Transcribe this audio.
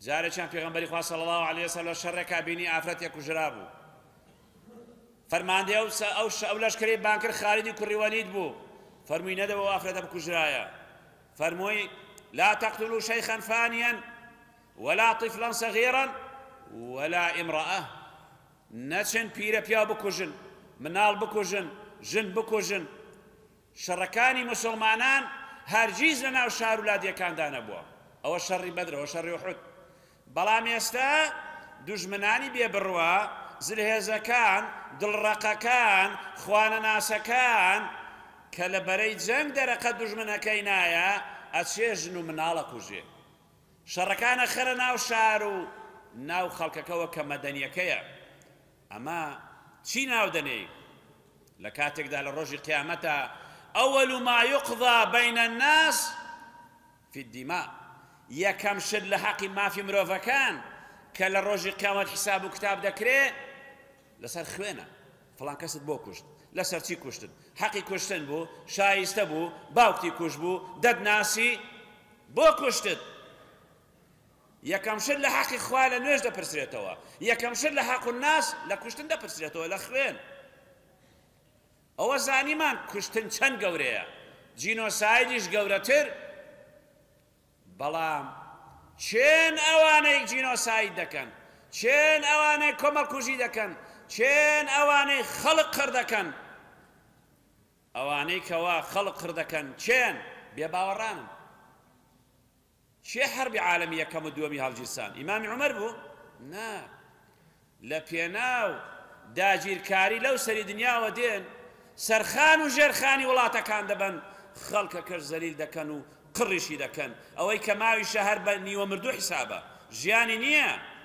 جارێکیان پێغەمبەری خوا صلی الله عليه وسلم شەڕێکا بینی ئافرەتێک کوژرا بوو فەرماندەی ئەو لەشکرەی بانکر خالیدی کوڕی وەلید بوو فەرمووی نەدەوە ئافرەتە بکوژرایە فەرمووی لا تقتلوا شيخا فانيا ولا طفلا صغيرا ولا امرأة نەچن پیرە پیا بکوژن مناڵ بکوژن ژن بکوژن شەڕەکانی موسڵمانان هەرگیز لەناو شار ولادیەکاندا نەبووە ئەوە شەڕی بەدرەوە شەڕی ئوحود بەڵام ئێستا دوژمنانی بێبڕوە زلهێزەکان دڵڕەقەکان خوانەناسەکان کە لە بەرەی جەنگ دەرەقە دوژمنەکەی نایە ئەچێ ژن و مناڵە کوژێ شەڕەکانە خەرە ناو شار و ناو خەڵکەکەوە کە مەدەنیەکەیە ئەمە چی ناو دەنێ لە کاتێکدا لە ڕۆژی قیامەتە ئەوەل ما يقضى بين الناس في الدماء یەکەم شت لە حەقی مافی مرۆڤەکان کە لە ڕۆژی قیامەت حساب و کتاب دەکرێ لەسەر خوێنە فڵان کەست بۆ کوشت لەسەر چی کوشتن حەقی کوشتن بوو شایستە بوو باوکتی کوش بوو دەدناسی بۆ کوشتت یەکەم شت لە حەقی خوا لە نوێژ دەپرسرێتەوە یەکەم شت لە حەق الناس لە کوشتن دەپرسرێتەوە لە خوێن ئەوە زانیمان کوشتن چەند گەورەیە جینۆسایدیش گەورەتر بەڵام چێن ئەوانەی جینۆساید دەکەن چێن ئەوانەی کۆمەڵکوژی دەکەن چێن ئەوانەی خەڵق قڕ دەکەن ئەوانەی کەوا خەڵق قڕ دەکەن چێن بێباوەڕانن چێ حەربی عالەمی یەکەم و دووەمی هەڵگیرسان ئیمامی عومەر بوو؟ نا لە پێناو داگیرکاری لەو سەری دنیاوە دێن سەرخان و ژێرخانی وڵاتەکان دەبن خەڵکەکەش زەلیل دەکەن و قڕیشی دەکەن ئەوەی کە ماویشە هەر بە نیوە مردوو حیسابە ژیانی نییە